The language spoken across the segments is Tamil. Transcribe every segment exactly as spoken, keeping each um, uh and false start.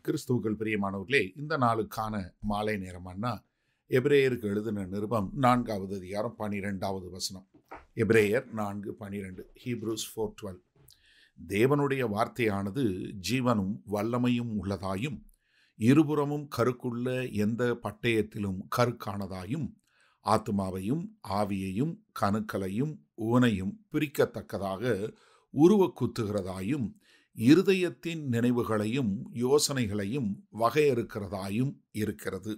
கிறிஸ்துவுக்குள் பிரியமானவர்களே, இந்த நாளுக்கான மாலை நேரமானா எபிரேயருக்கு எழுதின நிருபம் நான்காவது அதிகாரம் பனிரெண்டாவது வசனம். எபிரேயர் நான்கு பனிரெண்டு. Hebrews four twelve. தேவனுடைய வார்த்தையானது ஜீவனும் வல்லமையும் உள்ளதாயும் இருபுறமும் கருக்குள்ள எந்த பட்டயத்திலும் கருக்கானதாயும் ஆத்மாவையும் ஆவியையும் கணுக்களையும் ஊனையும் பிரிக்கத்தக்கதாக உருவ குத்துகிறதாயும் இருதயத்தின் நினைவுகளையும் யோசனைகளையும் வகையறுக்கிறதாயும் இருக்கிறது.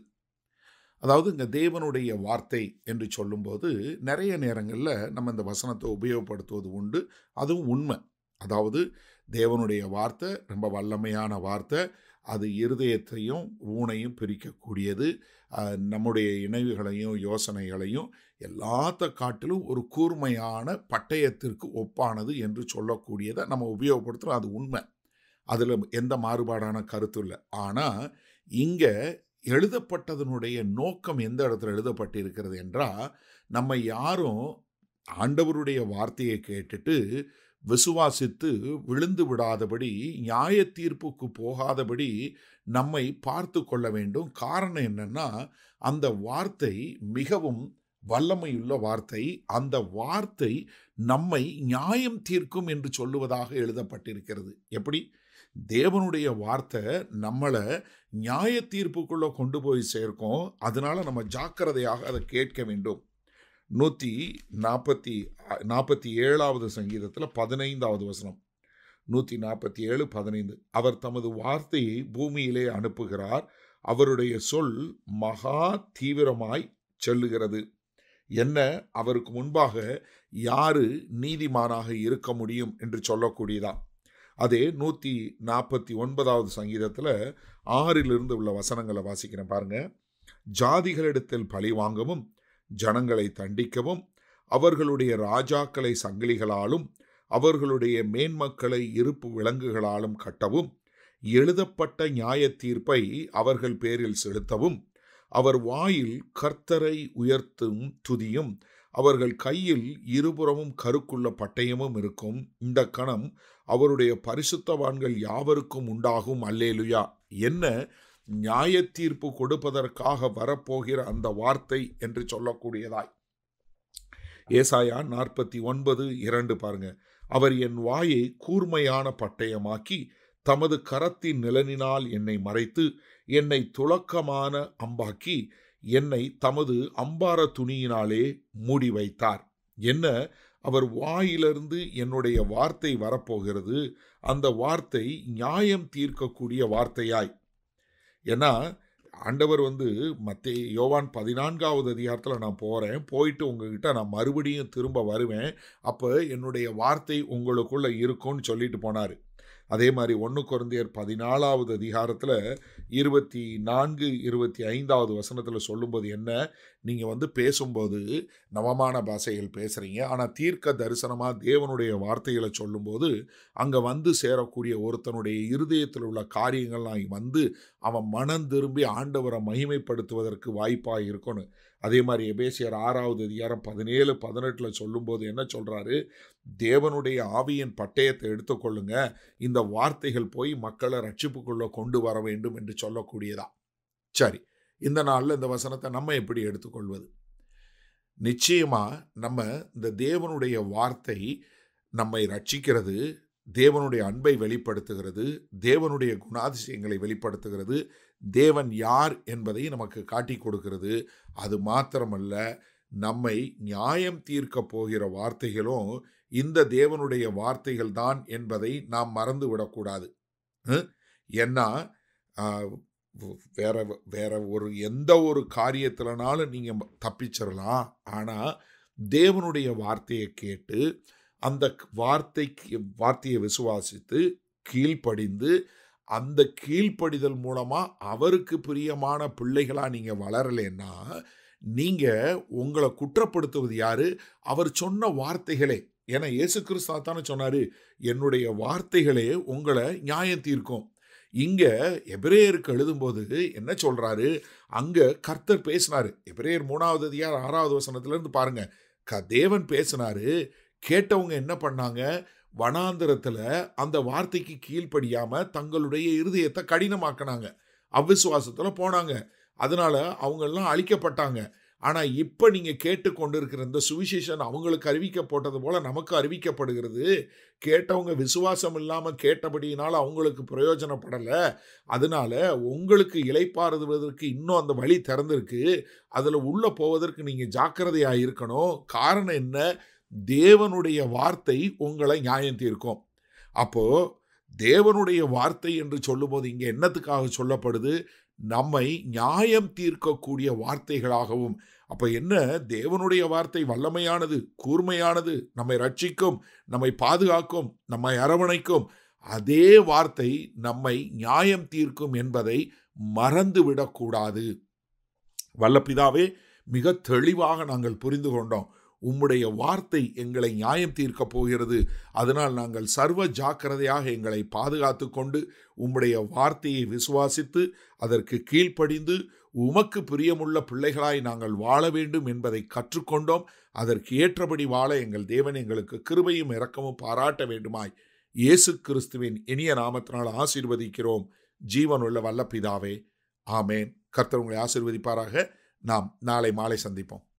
அதாவது இங்கே தேவனுடைய வார்த்தை என்று சொல்லும்போது நிறைய நேரங்களில் நம்ம இந்த வசனத்தை உபயோகப்படுத்துவது உண்டு. அதுவும் உண்மை. அதாவது தேவனுடைய வார்த்தை ரொம்ப வல்லமையான வார்த்தை. அது இருதயத்தையும் ஊனையும் பிரிக்கக்கூடியது. நம்முடைய இணைவுகளையும் யோசனைகளையும் எல்லாத்த காட்டிலும் ஒரு கூர்மையான பட்டயத்திற்கு ஒப்பானது என்று சொல்லக்கூடியதை நம்ம உபயோகப்படுத்துகிறோம். அது உண்மை. அதில் எந்த மாறுபாடான கருத்து இல்லை. ஆனால் இங்கே எழுதப்பட்டதனுடைய நோக்கம் எந்த இடத்துல எழுதப்பட்டிருக்கிறது என்றால், நம்ம யாரும் ஆண்டவருடைய வார்த்தையை கேட்டுட்டு விசுவாசித்து விழுந்து விடாதபடி, நியாய தீர்ப்புக்கு போகாதபடி நம்மை பார்த்து கொள்ள வேண்டும். காரணம் என்னன்னா, அந்த வார்த்தை மிகவும் வல்லமையுள்ள வார்த்தை. அந்த வார்த்தை நம்மை நியாயம் தீர்க்கும் என்று சொல்லுவதாக எழுதப்பட்டிருக்கிறது. எப்படி? தேவனுடைய வார்த்தை நம்மளை நியாய தீர்ப்புக்குள்ள கொண்டு போய் சேர்க்கும். அதனால நம்ம ஜாக்கிரதையாக அதை கேட்க வேண்டும். நூற்றி நாற்பத்தி நாற்பத்தி ஏழாவது சங்கீதத்தில் பதினைந்தாவது வசனம். நூற்றி நாற்பத்தி ஏழு பதினைந்து. அவர் தமது வார்த்தையை பூமியிலே அனுப்புகிறார். அவருடைய சொல் மகா தீவிரமாய் செல்லுகிறது. என்ன, அவருக்கு முன்பாக யாரு நீதிமானாக இருக்க முடியும் என்று சொல்லக்கூடியதான். அதே நூற்றி நாற்பத்தி ஒன்பதாவது சங்கீதத்தில் ஆறிலிருந்து உள்ள வசனங்களை வாசிக்கிறேன் பாருங்க. ஜாதிகளிடத்தில் பழி வாங்கவும் ஜனங்களை தண்டிக்கவும் அவர்களுடைய ராஜாக்களை சங்கிலிகளாலும் அவர்களுடைய மேன்மக்களை இருப்பு விலங்குகளாலும் கட்டவும் எழுதப்பட்ட நியாய தீர்ப்பை அவர்கள் பேரில் செலுத்தவும் அவர் வாயில் கர்த்தரை உயர்த்தும் துதியும் அவர்கள் கையில் இருபுறமும் கருக்குள்ள பட்டயமும் இருக்கும். இந்த கணம் அவருடைய பரிசுத்தவான்கள் யாவருக்கும் உண்டாகும். அல்லேலுயா. என்ன, நியாய தீர்ப்பு கொடுப்பதற்காக வரப்போகிற அந்த வார்த்தை என்று சொல்லக்கூடியதாய். ஏசாயா நாற்பத்தி ஒன்பது இரண்டு பாருங்க. அவர் என் வாயை கூர்மையான பட்டயமாக்கி தமது கரத்தின் நிலனினால் என்னை மறைத்து என்னை துளக்கமான அம்பாக்கி என்னை தமது அம்பார துணியினாலே மூடி வைத்தார். என்ன, அவர் வாயிலிருந்து என்னுடைய வார்த்தை வரப்போகிறது. அந்த வார்த்தை நியாயம் தீர்க்கக்கூடிய வார்த்தையாய். ஏன்னா ஆண்டவர் வந்து மத்தேயு யோவான் பதினான்காவது அதிகாரத்தில் நான் போகிறேன், போயிட்டு உங்ககிட்ட நான் மறுபடியும் திரும்ப வருவேன், அப்போ என்னுடைய வார்த்தை உங்களுக்குள்ளே இருக்கும்னு சொல்லிட்டு போனார். அதே மாதிரி ஒன்று கொரிந்தியர் பதினாலாவது அதிகாரத்தில் இருபத்தி நான்கு இருபத்தி ஐந்தாவது வசனத்தில் சொல்லும்போது என்ன, நீங்கள் வந்து பேசும்போது நவமான பாஷைகள் பேசுகிறீங்க, ஆனால் தீர்க்க தரிசனமாக தேவனுடைய வார்த்தைகளை சொல்லும்போது அங்கே வந்து சேரக்கூடிய ஒருத்தனுடைய இருதயத்தில் உள்ள காரியங்கள்லாம் வந்து அவன் மனம் திரும்பி ஆண்டவரை மகிமைப்படுத்துவதற்கு வாய்ப்பாக இருக்கணும். அதே மாதிரி எபேசியர் ஆறாவது அதிகாரம் பதினேழு பதினெட்டில் சொல்லும்போது என்ன சொல்கிறாரு, தேவனுடைய ஆவியின் பட்டயத்தை எடுத்துக்கொள்ளுங்க, இந்த வார்த்தைகள் போய் மக்களை ரட்சிப்புக்குள்ளே கொண்டு வர வேண்டும் என்று சொல்லக்கூடியதா. சரி, இந்த நாளில் இந்த வசனத்தை நம்ம எப்படி எடுத்துக்கொள்வது? நிச்சயமாக நம்ம இந்த தேவனுடைய வார்த்தை நம்மை ரட்சிக்கிறது, தேவனுடைய அன்பை வெளிப்படுத்துகிறது, தேவனுடைய குணாதிசயங்களை வெளிப்படுத்துகிறது, தேவன் யார் என்பதை நமக்கு காட்டி கொடுக்கிறது. அது மாத்திரமல்ல, நம்மை நியாயம் தீர்க்க போகிற வார்த்தைகளும் இந்த தேவனுடைய வார்த்தைகள் தான் என்பதை நாம் மறந்து விடக்கூடாது. ஏன்னா வேற வேற ஒரு எந்த ஒரு காரியத்திலனாலும் நீங்கள் தப்பிச்சிடலாம். ஆனால் தேவனுடைய வார்த்தையை கேட்டு அந்த வார்த்தைக்கு வார்த்தையை விசுவாசித்து கீழ்ப்படிந்து அந்த கீழ்ப்படிதல் மூலமாக அவருக்கு பிரியமான பிள்ளைகளாக நீங்கள் வளரலைன்னா நீங்கள் உங்களை குற்றப்படுத்துவது யாரு? அவர் சொன்ன வார்த்தைகளே. ஏன்னா இயேசு கிறிஸ்து தானே சொன்னார், என்னுடைய வார்த்தைகளே உங்களை நியாயம் தீர்க்கும். இங்கே எபிரேயருக்கு எழுதும்போது என்ன சொல்கிறாரு, அங்கே கர்த்தர் பேசினார். எபிரேயர் மூணாவது அதிகாரம் ஆறாவது வசனத்துலேருந்து பாருங்க. க தேவன் பேசினாரு. கேட்டவங்க என்ன பண்ணாங்க? வனாந்திரத்தில் அந்த வார்த்தைக்கு கீழ்ப்படியாமல் தங்களுடைய இருதயத்தை கடினமாக்கினாங்க, அவ்விசுவாசத்தில் போனாங்க. அதனால அவங்கெல்லாம் அழிக்கப்பட்டாங்க. ஆனால் இப்போ நீங்கள் கேட்டுக்கொண்டிருக்கிற இந்த சுவிசேஷன் அவங்களுக்கு அறிவிக்கப்பட்டது போல நமக்கு அறிவிக்கப்படுகிறது. கேட்டவங்க விசுவாசம் இல்லாமல் கேட்டபடியினால் அவங்களுக்கு பிரயோஜனப்படலை. அதனால உங்களுக்கு இளைப்பாறுவதற்கு இன்னும் அந்த வழி திறந்திருக்கு. அதில் உள்ளே போவதற்கு நீங்கள் ஜாக்கிரதையாக இருக்கணும். காரணம் என்ன? தேவனுடைய வார்த்தை உங்களை நியாயம் தீர்க்கும். அப்போது தேவனுடைய வார்த்தை என்று சொல்லும்போது இங்கே என்னத்துக்காக சொல்லப்படுது? நம்மை நியாயம் தீர்க்கக்கூடிய வார்த்தைகளாகவும். அப்போ என்ன? தேவனுடைய வார்த்தை வல்லமையானது, கூர்மையானது, நம்மை ரட்சிக்கும், நம்மை பாதுகாக்கும், நம்மை அரவணைக்கும். அதே வார்த்தை நம்மை நியாயம் தீர்க்கும் என்பதை மறந்துவிடக்கூடாது. வல்ல பிதாவே, மிக தெளிவாக நாங்கள் புரிந்து கொண்டோம். உம்முடைய வார்த்தை எங்களை நியாயம் தீர்க்கப் போகிறது. அதனால் நாங்கள் சர்வ ஜாக்கிரதையாக எங்களை பாதுகாத்து கொண்டு உம்முடைய வார்த்தையை விசுவாசித்து அதற்கு கீழ்ப்படிந்து உமக்கு பிரியமுள்ள பிள்ளைகளாய் நாங்கள் வாழ வேண்டும் என்பதை கற்றுக்கொண்டோம். அதற்கு ஏற்றபடி வாழ எங்கள் தேவன் எங்களுக்கு கிருபையும் இரக்கமும் பாராட்ட வேண்டுமாய் இயேசு கிறிஸ்துவின் இனிய நாமத்தினால் ஆசீர்வதிக்கிறோம் ஜீவனுள்ள வல்ல பிதாவே, ஆமேன். கர்த்தர் உங்களை ஆசீர்வதிப்பாராக. நாம் நாளை மாலை சந்திப்போம்.